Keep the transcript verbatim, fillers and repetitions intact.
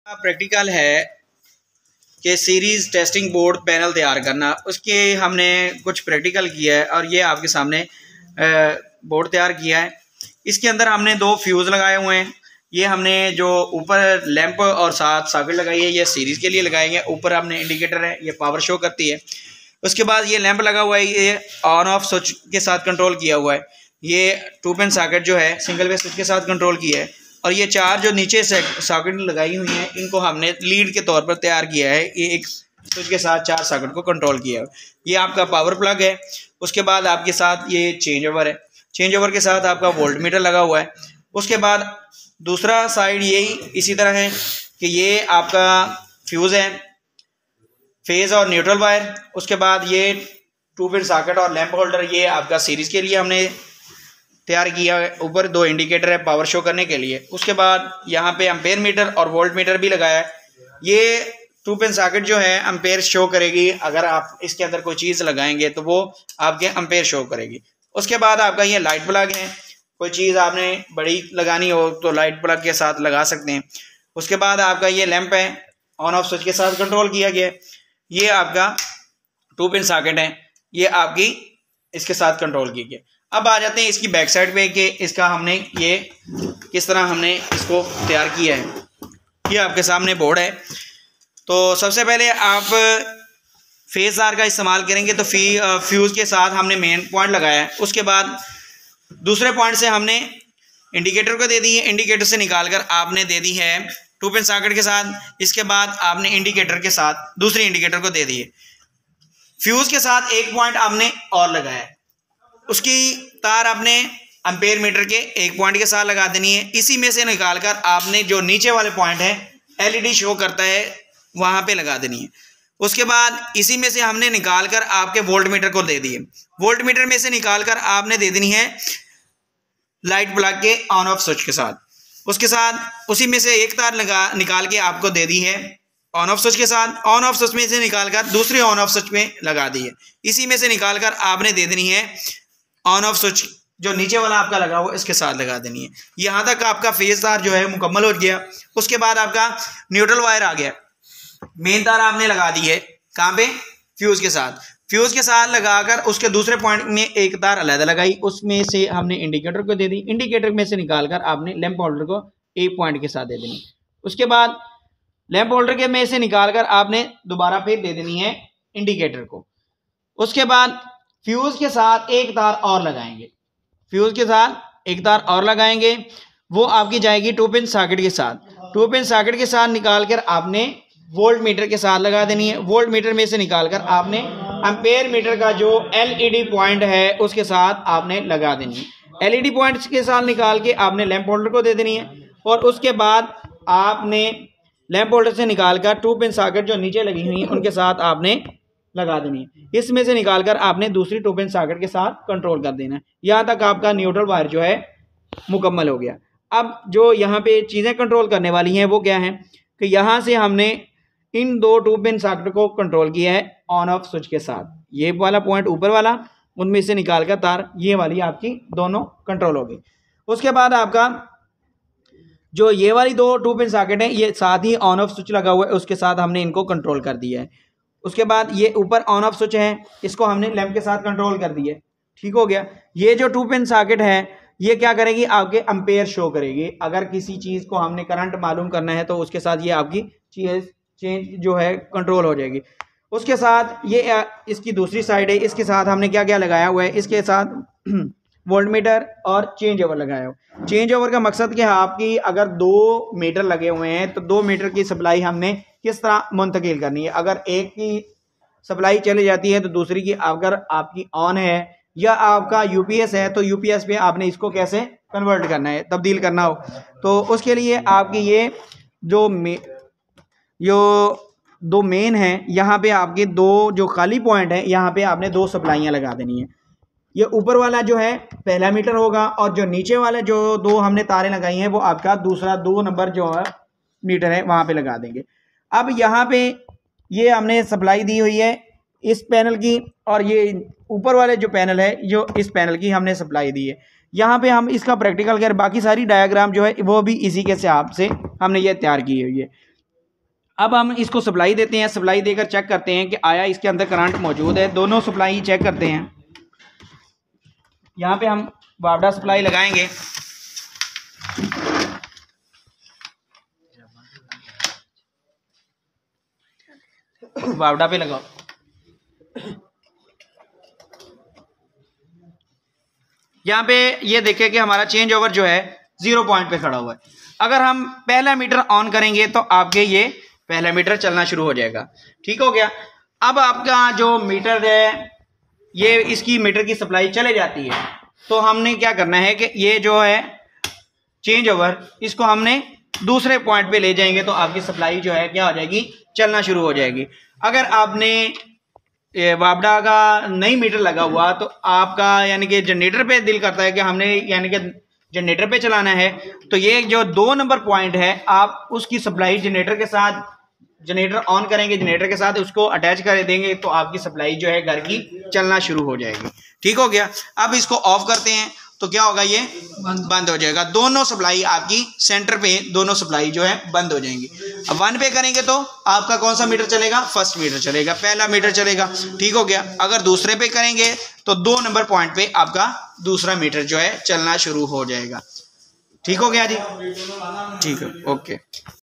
Practical है कि series testing board panel तैयार करना, उसके हमने कुछ प्रैक्टिकल किया है और ये आपके सामने बोर्ड तैयार किया है। इसके अंदर हमने दो फ्यूज़ लगाए हुए हैं। ये हमने जो ऊपर लैंप और साथ सॉकेट लगाई है ये सीरीज़ के लिए लगाएंगे। ऊपर हमने इंडिकेटर है, ये पावर शो करती है। उसके बाद ये लैंप लगा हुआ है, ये ऑन ऑफ स्विच के साथ कंट्रोल किया हुआ है। ये टू पिन सॉकेट जो है सिंगल वे स्विच के साथ कंट्रोल किया है। और ये चार जो नीचे सॉकेट लगाई हुई हैं इनको हमने लीड के तौर पर तैयार किया है। ये एक स्विच के साथ चार सॉकेट को कंट्रोल किया है। ये आपका पावर प्लग है। उसके बाद आपके साथ ये चेंज ओवर है। चेंज ओवर के साथ आपका वोल्ट मीटर लगा हुआ है। उसके बाद दूसरा साइड यही इसी तरह है कि ये आपका फ्यूज़ है, फेज़ और न्यूट्रल वायर। उसके बाद ये टू पिन सॉकेट और लैंप होल्डर ये आपका सीरीज़ के लिए हमने तैयार किया है। ऊपर दो इंडिकेटर है पावर शो करने के लिए। उसके बाद यहाँ पे एम्पेयर मीटर और वोल्ट मीटर भी लगाया है। ये टू पिन सॉकेट जो है एम्पेयर शो करेगी। अगर आप इसके अंदर कोई चीज़ लगाएंगे तो वो आपके एम्पेयर शो करेगी। उसके बाद आपका ये लाइट प्लग है। कोई चीज़ आपने बड़ी लगानी हो तो लाइट प्लग के साथ लगा सकते हैं। उसके बाद आपका ये लैंप है, ऑन ऑफ स्विच के साथ कंट्रोल किया गया है। ये आपका टू पिन सॉकेट है, ये आपकी इसके साथ कंट्रोल की गई। अब आ जाते हैं इसकी बैक साइड पे कि इसका हमने ये किस तरह हमने इसको तैयार किया है। ये आपके सामने बोर्ड है। तो सबसे पहले आप फेज तार का इस्तेमाल करेंगे तो फी फ्यूज़ के साथ हमने मेन पॉइंट लगाया है। उसके बाद दूसरे पॉइंट से हमने इंडिकेटर को दे दी है। इंडिकेटर से निकाल कर आपने दे दी है टू पिन सॉकेट के साथ। इसके बाद आपने इंडिकेटर के साथ दूसरे इंडिकेटर को दे दी है। फ्यूज़ के साथ एक पॉइंट आपने और लगाया है। उसकी तार आपने एम्पेयर मीटर के एक पॉइंट के साथ लगा देनी है। इसी में से निकालकर आपने जो नीचे वाले पॉइंट है एलईडी शो करता है वहाँ पे लगा देनी है। उसके बाद इसी में से हमने निकालकर आपके वोल्ट मीटर को दे दिए। वोल्ट मीटर में से निकालकर आपने दे देनी है लाइट प्लग के ऑन ऑफ स्विच के साथ। उसके साथ उसी में से एक तार लगा निकाल के आपको दे दी है ऑन ऑफ स्विच के साथ। ऑन ऑफ स्विच में से निकालकर दूसरे ऑन ऑफ स्विच में लगा दी है। इसी में से निकालकर आपने दे देनी है ऑन ऑफ स्विच जो नीचे वाला आपका लगा हुआ इसके साथ लगा देनी है। यहाँ तक आपका फेज तार जो है मुकम्मल हो गया। उसके बाद आपका न्यूट्रल वायर आ गया। मेन तार आपने लगा दी है कहाँ पे, फ्यूज़ के साथ। फ्यूज़ के साथ लगाकर उसके दूसरे पॉइंट में एक तार अलग लगाई। उसमें से हमने इंडिकेटर को दे दी। इंडिकेटर में से निकालकर आपने लैंप होल्डर को एक पॉइंट के साथ दे देनी। उसके बाद लैंप होल्डर के में से निकालकर आपने दोबारा फिर दे देनी है इंडिकेटर को। उसके बाद फ्यूज़ के साथ एक तार और लगाएंगे। फ्यूज़ के साथ एक तार और लगाएंगे, वो आपकी जाएगी टू पिन सॉकेट के साथ। टू पिन सॉकेट के साथ निकालकर आपने वोल्ट मीटर के साथ लगा देनी है। वोल्ट मीटर में से निकालकर आपने एम्पेयर मीटर का जो एलईडी पॉइंट है उसके साथ आपने लगा देनी है। एलईडी पॉइंट्स के साथ निकाल के आपने लैंप होल्डर को दे देनी है। और उसके बाद आपने लैंप होल्डर से निकालकर टू पिन सॉकेट जो नीचे लगी हुई हैं उनके साथ आपने लगा देनी है। इसमें से निकालकर आपने दूसरी टू पिन सॉकेट के साथ कंट्रोल कर देना है। यहाँ तक आपका न्यूट्रल वायर जो है मुकम्मल हो गया। अब जो यहाँ पे चीज़ें कंट्रोल करने वाली हैं वो क्या है कि यहाँ से हमने इन दो टू पिन सॉकेट को कंट्रोल किया है ऑन ऑफ स्विच के साथ। ये वाला पॉइंट ऊपर वाला, उनमें से निकालकर तार ये वाली आपकी दोनों कंट्रोल हो गई। उसके बाद आपका जो ये वाली दो टू पिन सॉकेट है ये साथ ही ऑन ऑफ स्विच लगा हुआ है, उसके साथ हमने इनको कंट्रोल कर दिया है। उसके बाद ये ऊपर ऑन ऑफ स्विच है, इसको हमने लैंप के साथ कंट्रोल कर दिया है। ठीक हो गया। ये जो टू पिन सॉकेट है ये क्या करेगी, आपके एम्पेयर शो करेगी। अगर किसी चीज़ को हमने करंट मालूम करना है तो उसके साथ ये आपकी चीज़ चेंज जो है कंट्रोल हो जाएगी। उसके साथ ये इसकी दूसरी साइड है, इसके साथ हमने क्या क्या लगाया हुआ है, इसके साथ वोल्ट मीटर और चेंज ओवर लगाया हुआ। चेंज ओवर का मकसद क्या है, आपकी अगर दो मीटर लगे हुए हैं तो दो मीटर की सप्लाई हमने किस तरह मुंतकिल करनी है। अगर एक की सप्लाई चली जाती है तो दूसरी की अगर आपकी ऑन है या आपका यूपीएस है तो यूपीएस पे आपने इसको कैसे कन्वर्ट करना है, तब्दील करना हो तो उसके लिए आपकी ये जो मे यो दो मेन है यहाँ पे आपके दो जो खाली पॉइंट है यहाँ पे आपने दो सप्लाइयाँ लगा देनी है। ये ऊपर वाला जो है पहला मीटर होगा और जो नीचे वाले जो दो हमने तारें लगाई हैं वो आपका दूसरा दो नंबर जो है मीटर है वहाँ पे लगा देंगे। अब यहाँ पे ये हमने सप्लाई दी हुई है इस पैनल की और ये ऊपर वाले जो पैनल है जो इस पैनल की हमने सप्लाई दी है। यहाँ पे हम इसका प्रैक्टिकल कर बाकी सारी डायग्राम जो है वो भी इसी के हिसाब से हमने ये तैयार की हुई है। अब हम इसको सप्लाई देते हैं। सप्लाई देकर चेक करते हैं कि आया इसके अंदर करंट मौजूद है। दोनों सप्लाई चेक करते हैं। यहाँ पे हम वापडा सप्लाई लगाएंगे। वापडा पे लगाओ। यहाँ पे ये देखें कि हमारा चेंज ओवर जो है जीरो पॉइंट पे खड़ा हुआ है। अगर हम पहला मीटर ऑन करेंगे तो आपके ये पहला मीटर चलना शुरू हो जाएगा। ठीक हो गया। अब आपका जो मीटर है ये इसकी मीटर की सप्लाई चले जाती है, तो हमने क्या करना है कि ये जो है चेंज ओवर इसको हमने दूसरे पॉइंट पे ले जाएंगे तो आपकी सप्लाई जो है क्या हो जाएगी, चलना शुरू हो जाएगी। अगर आपने वापडा का नई मीटर लगा हुआ तो आपका यानी कि जनरेटर पे दिल करता है कि हमने यानी कि जनरेटर पे चलाना है, तो ये जो दो नंबर पॉइंट है आप उसकी सप्लाई जनरेटर के साथ, जनरेटर ऑन करेंगे, जनरेटर के साथ उसको अटैच कर देंगे तो आपकी सप्लाई जो है घर की चलना शुरू हो जाएगी। ठीक हो गया। अब इसको ऑफ करते हैं तो क्या होगा, ये बंद हो जाएगा। दोनों सप्लाई आपकी सेंटर पे दोनों सप्लाई जो है बंद हो जाएंगी। अब वन पे करेंगे तो आपका कौन सा मीटर चलेगा, फर्स्ट मीटर चलेगा, पहला मीटर चलेगा। ठीक हो गया। अगर दूसरे पे करेंगे तो दो नंबर पॉइंट पे आपका दूसरा मीटर जो है चलना शुरू हो जाएगा। ठीक हो गया जी। ठीक है, ओके।